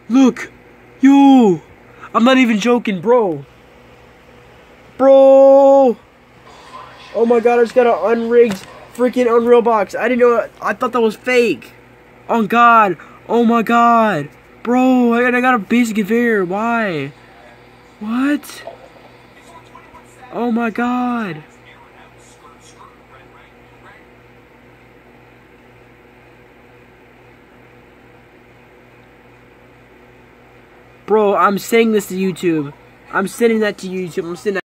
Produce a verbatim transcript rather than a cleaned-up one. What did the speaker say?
Look! Yo! I'm not even joking, bro. Bro! Oh my god, I just got an unrigged freaking Unreal box. I didn't know it. I thought that was fake. Oh god. Oh my god. Bro, I I got a basic conveyor. Why? What? Oh my god. Bro, I'm sending this to YouTube. I'm sending that to YouTube. I'm sending that